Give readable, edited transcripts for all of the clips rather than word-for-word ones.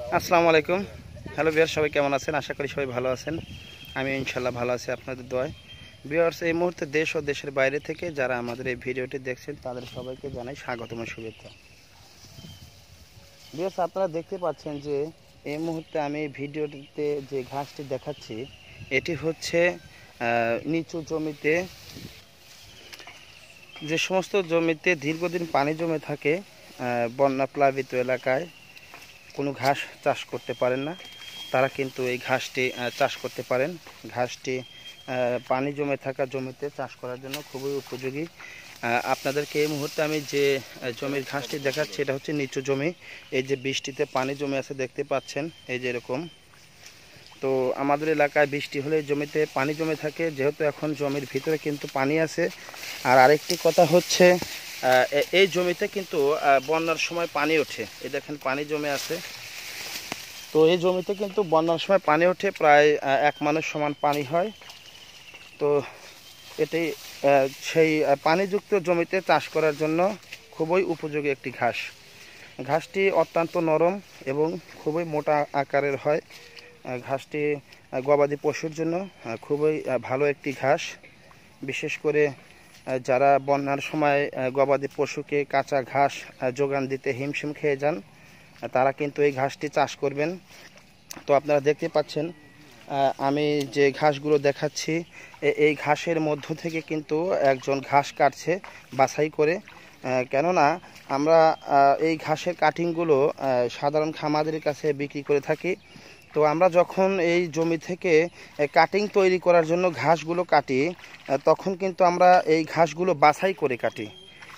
আসসালামু আলাইকুম। Hello viewers, সবাই কেমন আছেন? আশা করি সবাই ভালো আছেন। আমি ইনশাল্লাহ ভালো আছি আপনাদের দোয়ায়। ভিউয়ার্স, এই মুহূর্তে দেশ ও দেশের বাইরে থেকে যারা আমাদের এই ভিডিওটি দেখছেন তাদের সবাইকে জানাই স্বাগতম ও শুভেচ্ছা। ভিউয়ার্স, আপনারা দেখতে পাচ্ছেন যে এই মুহূর্তে আমি এই ভিডিওটিতে যে ঘাসটি দেখাচ্ছি এটি হচ্ছে নিচু জমিতে, যে সমস্ত জমিতে দীর্ঘদিন পানি জমে থাকে, বন্যা প্লাবিত এলাকায় কোনো ঘাস চাষ করতে পারেন না, তারা কিন্তু এই ঘাসটি চাষ করতে পারেন। ঘাসটি পানি জমে থাকা জমিতে চাষ করার জন্য খুবই উপযোগী। আপনাদেরকে এই মুহূর্তে আমি যে জমির ঘাসটি দেখাচ্ছি এটা হচ্ছে নিচু জমি। এই যে বৃষ্টিতে পানি জমে আছে দেখতে পাচ্ছেন, এই যে এরকম। তো আমাদের এলাকায় বৃষ্টি হলে জমিতে পানি জমে থাকে, যেহেতু এখন জমির ভিতরে কিন্তু পানি আছে। আর আরেকটি কথা হচ্ছে, এই জমিতে কিন্তু বন্যার সময় পানি ওঠে। এই দেখেন পানি জমে আছে। তো এই জমিতে কিন্তু বন্যার সময় পানি ওঠে, প্রায় এক মানুষ সমান পানি হয়। তো এটি সেই পানিযুক্ত জমিতে চাষ করার জন্য খুবই উপযোগী একটি ঘাস। ঘাসটি অত্যন্ত নরম এবং খুবই মোটা আকারের হয়। ঘাসটি গবাদি পশুর জন্য খুবই ভালো একটি ঘাস। বিশেষ করে যারা বন্যার সময় গবাদি পশুকে কাঁচা ঘাস যোগান দিতে হিমশিম খেয়ে যান, তারা কিন্তু এই ঘাসটি চাষ করবেন। তো আপনারা দেখতে পাচ্ছেন আমি যে ঘাসগুলো দেখাচ্ছি, এই ঘাসের মধ্য থেকে কিন্তু একজন ঘাস কাটছে বাছাই করে। কেননা আমরা এই ঘাসের কাটিংগুলো সাধারণ খামারদের কাছে বিক্রি করে থাকি। তো আমরা যখন এই জমি থেকে কাটিং তৈরি করার জন্য ঘাসগুলো কাটি, তখন কিন্তু আমরা এই ঘাসগুলো বাছাই করে কাটি।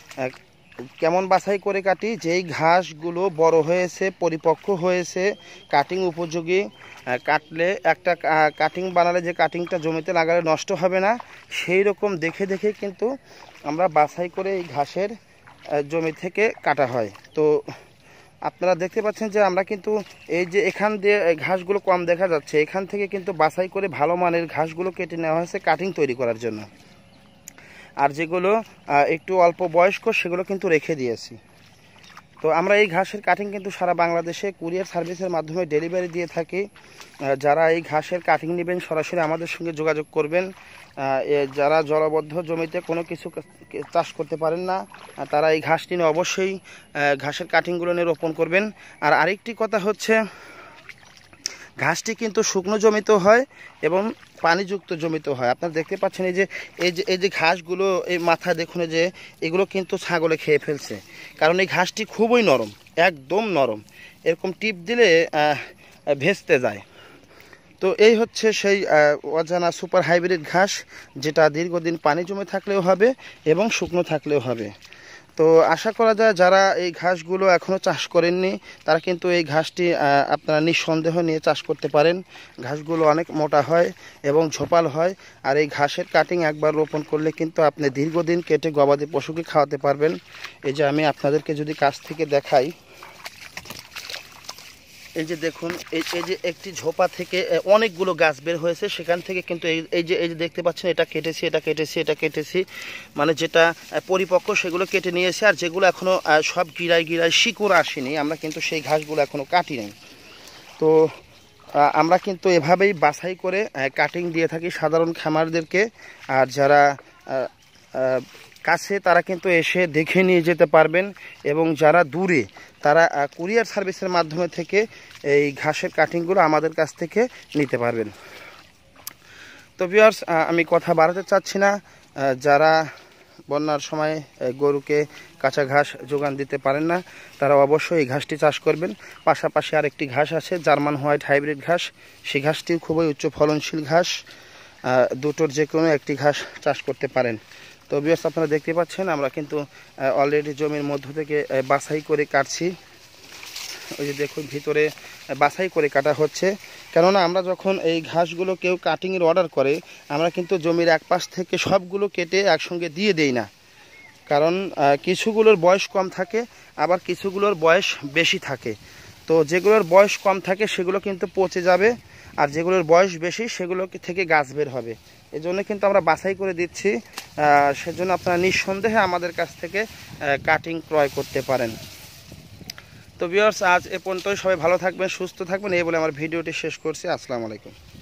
কেমন বাছাই করে কাটি? যেই ঘাসগুলো বড় হয়েছে, পরিপক্ক হয়েছে, কাটিং উপযোগী, কাটলে একটা কাটিং বানালে যে কাটিংটা জমিতে লাগালে নষ্ট হবে না, সেই রকম দেখে দেখে কিন্তু আমরা বাছাই করে এই ঘাসের জমি থেকে কাটা হয়। তো আপনারা দেখতে পাচ্ছেন যে আমরা কিন্তু এই যে এখান দিয়ে ঘাসগুলো কম দেখা যাচ্ছে, এখান থেকে কিন্তু বাছাই করে ভালো মানের ঘাসগুলো কেটে নেওয়া হয়েছে কাটিং তৈরি করার জন্য। আর যেগুলো একটু অল্প বয়স্ক সেগুলো কিন্তু রেখে দিয়েছি। তো আমরা এই ঘাসের কাটিং কিন্তু সারা বাংলাদেশে কুরিয়ার সার্ভিসের মাধ্যমে ডেলিভারি দিয়ে থাকি। যারা এই ঘাসের কাটিং নেবেন সরাসরি আমাদের সঙ্গে যোগাযোগ করবেন। যারা জলবদ্ধ জমিতে কোনো কিছু চাষ করতে পারেন না, তারা এই ঘাসটি নিয়ে অবশ্যই ঘাসের কাটিংগুলো নিয়ে রোপণ করবেন। আর আরেকটি কথা হচ্ছে, ঘাসটি কিন্তু শুকনো জমিতেও হয় এবং পানিযুক্ত জমিতেও হয়। আপনারা দেখতে পাচ্ছেন এই যে ঘাসগুলো, এই মাথায় দেখুন যে এগুলো কিন্তু ছাগলে খেয়ে ফেলছে, কারণ এই ঘাসটি খুবই নরম, একদম নরম, এরকম টিপ দিলে ভেস্তে যায়। তো এই হচ্ছে সেই অজানা সুপার হাইব্রিড ঘাস, যেটা দীর্ঘদিন পানি জমে থাকলেও হবে এবং শুকনো থাকলেও হবে। তো আশা করা যায় যারা এই ঘাসগুলো এখনও চাষ করেননি তারা কিন্তু এই ঘাসটি আপনারা নিঃসন্দেহ নিয়ে চাষ করতে পারেন। ঘাসগুলো অনেক মোটা হয় এবং ঝোপাল হয়। আর এই ঘাসের কাটিং একবার রোপণ করলে কিন্তু আপনি দীর্ঘদিন কেটে গবাদি পশুকে খাওয়াতে পারবেন। এই যে আমি আপনাদেরকে যদি কাছ থেকে দেখাই, এই যে দেখুন, এই যে একটি ঝোপা থেকে অনেকগুলো গাছ বের হয়েছে, সেখান থেকে কিন্তু এই যে দেখতে পাচ্ছেন এটা কেটেছি, এটা কেটেছি, এটা কেটেছি, মানে যেটা পরিপক্ক সেগুলো কেটে নিয়েছে। আর যেগুলো এখনও সব গিরায় গিরায় শিকড় আসেনি, আমরা কিন্তু সেই ঘাসগুলো এখনও কাটি নাই। তো আমরা কিন্তু এভাবেই বাছাই করে কাটিং দিয়ে থাকি সাধারণ খামারদেরকে। আর যারা কাছে তারা কিন্তু এসে দেখে নিয়ে যেতে পারবেন, এবং যারা দূরে তারা কুরিয়ার সার্ভিসের মাধ্যমে থেকে এই ঘাসের কাটিংগুলো আমাদের কাছ থেকে নিতে পারবেন। তো ভিউয়ার্স, আমি কথা বাড়াতে চাচ্ছি না। যারা বন্যার সময় গরুকে কাঁচা ঘাস যোগান দিতে পারেন না, তারা অবশ্যই এই ঘাসটি চাষ করবেন। পাশাপাশি আরেকটি ঘাস আছে, জার্মান হোয়াইট হাইব্রিড ঘাস। সেই ঘাসটিও খুবই উচ্চ ফলনশীল ঘাস। দুটোর যে কোনো একটি ঘাস চাষ করতে পারেন। তো ভিউয়ার্স, আপনারা দেখতে পাচ্ছেন আমরা কিন্তু অলরেডি জমির মধ্য থেকে বাছাই করে কাটছি। ওই যে দেখুন ভিতরে বাছাই করে কাটা হচ্ছে। কেননা আমরা যখন এই ঘাসগুলো কেউ কাটিংয়ের অর্ডার করে, আমরা কিন্তু জমির এক পাশ থেকে সবগুলো কেটে একসঙ্গে দিয়ে দেই না। কারণ কিছুগুলোর বয়স কম থাকে, আবার কিছুগুলোর বয়স বেশি থাকে। তো যেগুলোর বয়স কম থাকে সেগুলো কিন্তু পচে যাবে, আর যেগুলোর বয়স বেশি সেগুলো থেকে গাছ বের হবে। এজন্য কিন্তু আমরা বাছাই করে দিচ্ছি। সেজন্য আপনারা নিঃসন্দেহে আমাদের কাছ থেকে কাটিং ক্রয় করতে পারেন। তো ভিউয়ার্স, আজ এ পর্যন্তই। সবাই ভালো থাকবেন, সুস্থ থাকবেন, এই বলে আমার ভিডিওটি শেষ করছি। আসসালামু আলাইকুম।